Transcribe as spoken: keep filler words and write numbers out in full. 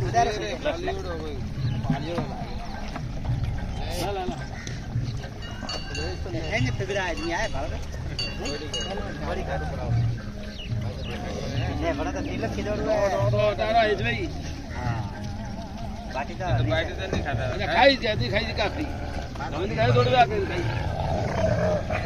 ini figura ini ya, baru. Ini berapa tadi lah kilo dua? Oh, darah itu lagi. बाटी तो बाटी तो नहीं खाता खाई जाती खाई काफी हमने खाई थोड़ी बात नहीं खाई